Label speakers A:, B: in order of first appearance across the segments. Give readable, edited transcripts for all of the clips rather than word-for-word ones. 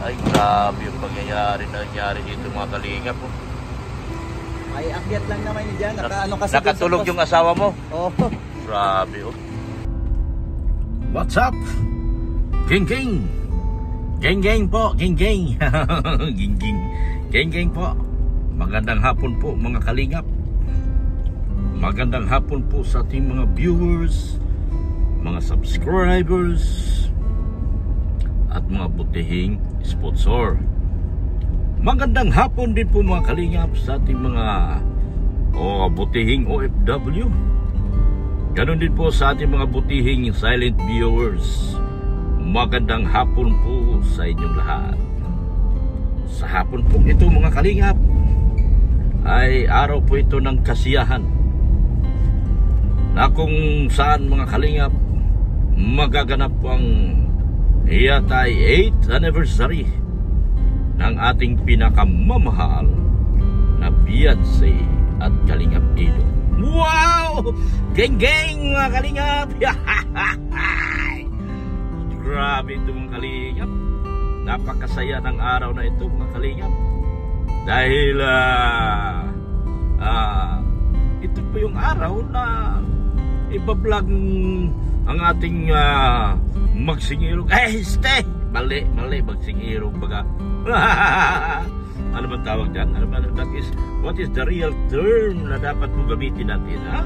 A: Ay, grabe yung pangyayari na nangyari dito mga kalingap.
B: Ay, akyat lang naman yun dyan. Kasi
A: nakatulog yung asawa mo?
B: Oo.
A: Grabe, oh. What's up? Ging ging. Ging ging po, ging ging. Ging ging. Ging ging po. Magandang hapon po mga kalingap. Magandang hapon po sa ating mga viewers, mga subscribers, at mga butihing sponsor. Magandang hapon din po mga kalingap sa ating mga butihing OFW. Ganon din po sa ating mga butihing silent viewers. Magandang hapon po sa inyong lahat. Sa hapon po ito mga kalingap ay araw po ito ng kasiyahan, na kung saan mga kalingap magaganap po ang yatay 8th anniversary ng ating pinakamamahal na Beyonce at Kalingap Ido. Wow! Geng-geng mga kalingap! Grabe ito mga kalingap. Napakasaya ng araw na ito mga kalingap. Dahil ito po yung araw na ibablog ang ating magsingirog. Mali, magsingirog baga. Ano bang tawag dyan? What is the real term na dapat mo gamitin natin, ha?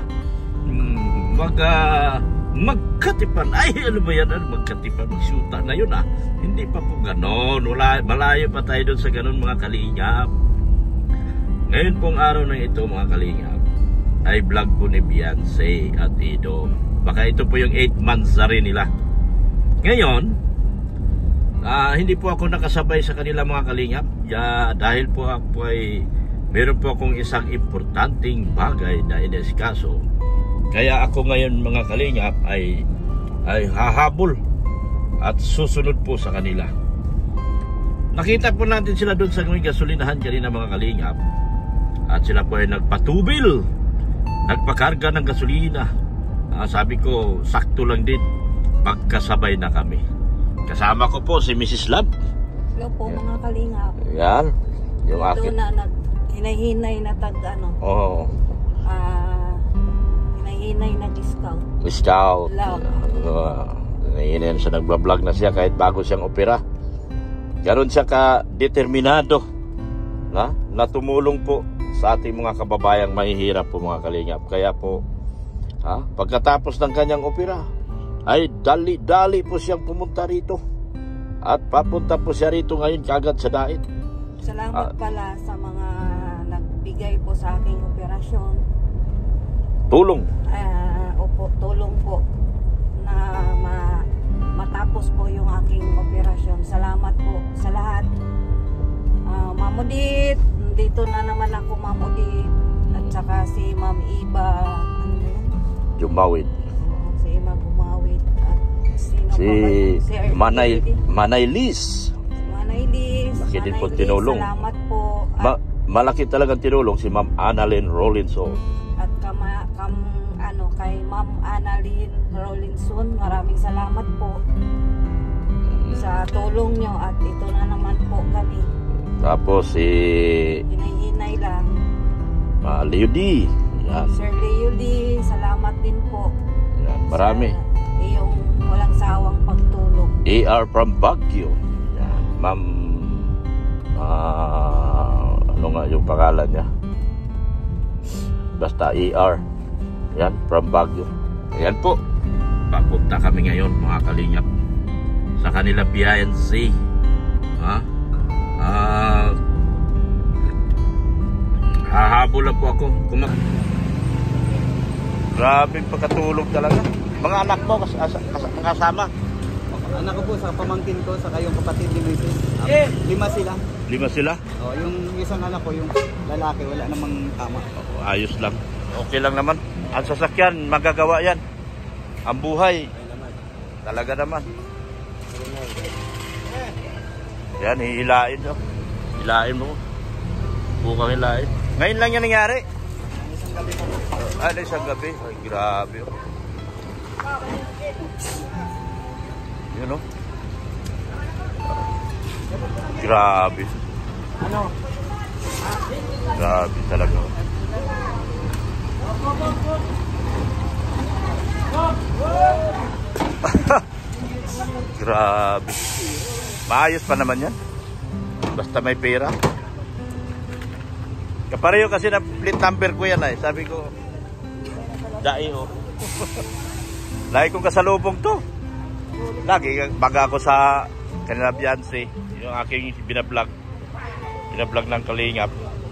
A: Magkatipan. Ay, ano ba yan? Magkatipan, magsyuta na yun, ha? Hindi pa po ganon. Malayo pa tayo doon sa ganon mga kalingap. Ngayon pong araw na ito mga kalingap ay vlog po ni Beyonce at Ido. Baka ito po yung 8 months na rin nila. Ngayon, hindi po ako nakasabay sa kanila mga kalingap. Dahil po ako ay meron po akong isang importanteng bagay na inesikaso. Kaya ako ngayon mga kalingap ay hahabol at susunod po sa kanila. Nakita po natin sila doon sa gasolinahan kanina mga kalingap. At sila po ay nagpatubil, nagpakarga ng gasolina. Sabi ko, sakto lang din, magkasabay na kami. Kasama ko po si Mrs. Love.
C: Hello po mga kalingap.
A: Yan, yung akin.
C: Doon na hinahinay na
A: Oo.
C: hinahinay na discount.
A: Discount.
C: Love.
A: Hinahinay siya, nagbablog na siya kahit bago siyang opera. Ganon siya ka-determinado na tumulong po sa ating mga kababayang mahihirap po mga kalingap. Kaya po, pagkatapos ng kanyang opera, ay dali-dali po siyang pumunta rito. At papunta po siya rito ngayon kagad sa dait.
C: Salamat pala sa mga nagbigay po sa aking operasyon.
A: Tulong.
C: Tulong po na matapos po yung aking operasyon. Salamat po sa lahat. Mamudit, dito na naman ako Mamudit. At saka si Ma'am Iba, ano ba yan?
A: Jumawid.
C: Si Iba Gumawid. At
A: si Manay Liz.
C: Si Manay Liz.
A: Malaki din po tinulong.
C: Salamat po.
A: Malaki talagang tinulong si Ma'am Annalyn Rollinson.
C: At kay Ma'am Annalyn Rollinson, maraming salamat po sa tulong nyo. At ito na naman po kami.
A: Tapos si
C: hinahinay lang.
A: Leody. Yan.
C: Sir Leody, salamat din po.
A: Yan, marami.
C: Sa iyong walang sawang pagtulong.
A: AR from Baguio. Yan. Ma'am, ano nga yung pangalan niya? Basta AR. Yan, from Baguio. Ayan po. Papunta kami ngayon mga kalingap sa kanila Beyonce. Hahabol lang po ako. Grabe pagkatulog talaga. Mga anak mo kasama?
B: Anak ko po sa pamangkin ko, saka yung kapatid ni Mrs. 5 sila.
A: 5 sila?
B: Yung isang anak ko, yung lalaki, wala namang tama.
A: Ayos lang. Okay lang naman. Ang sasakyan, magagawa yan. Ang buhay, talaga naman. Yan, hihilain. Hilain mo. Bukang hilain. Ngayon lang yan nangyari.
B: Isang gabi po.
A: Isang gabi. Ay, grabe. Yun o. Grabe.
B: Ano?
A: Grabe talaga. Grabe. Maayos pa naman yan. Basta may pera. Kapareho kasi na plate number ko yan ay. Sabi ko, dai oh. Lagi kong kasalubong to. Lagi baga ako sa kanila Beyonce. Yung aking binablog. Binablog ng Kalingap.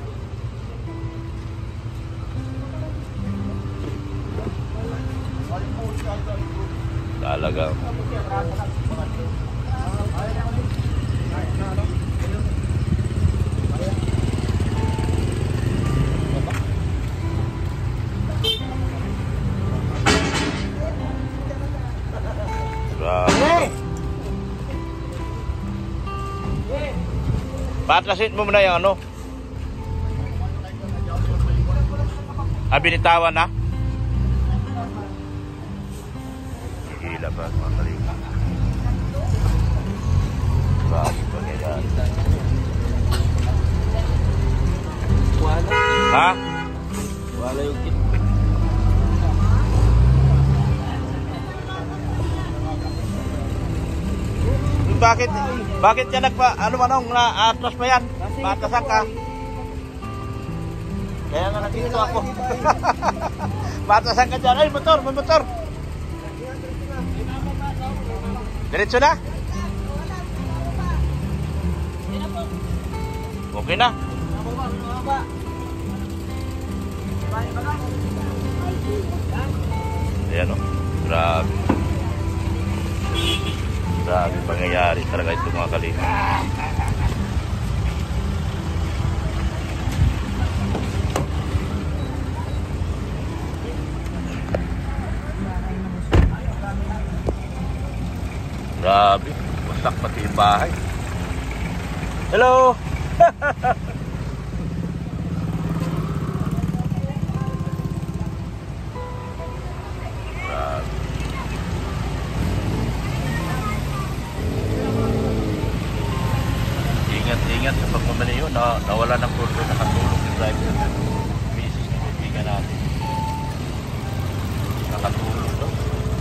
A: Talaga. Patrasin mo muna yung ano. Binitawan na. Hihila ba mga Kalingap? Grabe pa ganyan.
B: Wala.
A: Ha?
B: Wala yung kit.
A: Bakit yan ano atras pa yan? Batasan ka. Kaya nga nandito ako. Batasan ka dyan. Ay, motor, may motor. Diretso na? Okay na. Ayan o. Grabe. Grabe pangyayari talaga ito mga Kalingap. Grabe, wasak pati yung bahay. Hello! Grabe. Ingat sa pagmamaniyo na nawala ng kurso, nakatulog yung driver. Bisis na kaibigan natin. Nakatulog daw.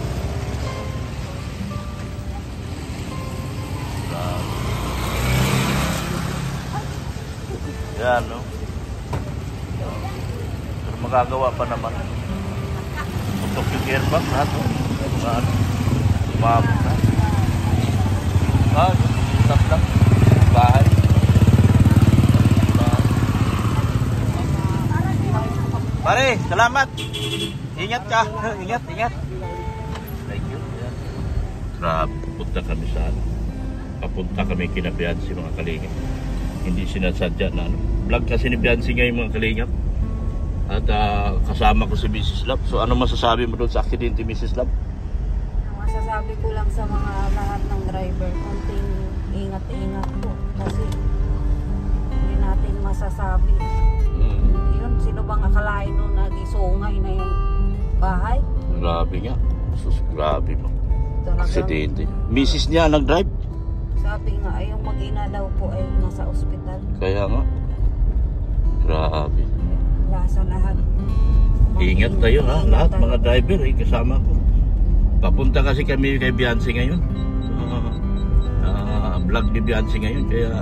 A: Yan, no? Pero magagawa pa naman. Putok yung airbag lahat, no? Mga ano, umabot na. Stop lang. Bahay. Pare, salamat. Ingat ka. Ingat. Thank you. Grabe, punta kami sa ano. Papunta kami kina Beyonce mga Kalingap. Hindi sinasadya na ano. Vlog kasi ni Beyonce ngayon mga Kalingap. At kasama ko si Mrs. Love. So ano masasabi mo doon sa aksidente, Mrs. Love?
C: Masasabi ko lang sa mga lahat ng driver, konting ingat po. Kasi hindi natin masasabi. Yun, sino bang akalain nun na disungay na yung bahay?
A: Grabe nga. Sus, grabe mo.
C: Talagang,
A: aksidente. Mrs. niya nag-drive?
C: sabi nga, ay yung mag-ina daw po ay nasa ospital.
A: Kaya nga. Grabe.
C: Lasa lahat.
A: Ingat tayo ha. Lahat mga driver ay kasama ko. Papunta kasi kami kay Beyonce ngayon. Vlog ni Beyonce ngayon. Kaya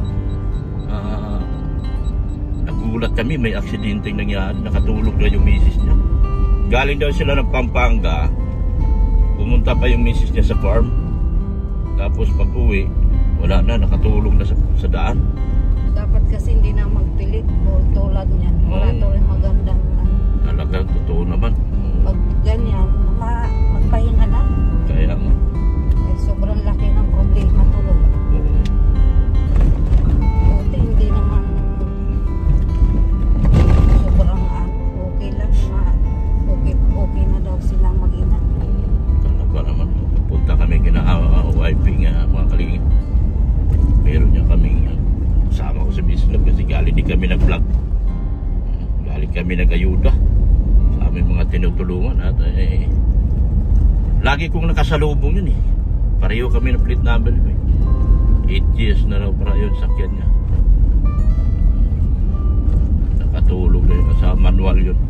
A: nagulat kami. May aksidenteng nangyari. Nakatulog na yung misis niya. Galing daw sila ng Pampanga. Pumunta pa yung misis niya sa farm. Tapos pag uwi, wala na. Nakatulog na sa daan.
C: Dapat kasi hindi na magpilit. Tulad niyan. Wala tuloy magandang
A: talaga, totoo naman.
C: pag ganyan, magpahinga na.
A: Kaya nga.
C: Eh, sobrang laki ng problema tuloy. Buti hindi naman sobrang okay lang. Okay na daw silang mag-ina.
A: Talaga naman. Punta kami kina-wife nga mga Kalingap. Meron niya kami kasama ko sa business kasi galing din kami nag-vlog. Galing kami nag-ayuda sa aming mga tinutulungan at lagi kong nakasalubong yun eh. Pareho kami ng plate number eh. 8 years na raw para yun sakyan niya. Nakatulog na yun. Sa manual yun.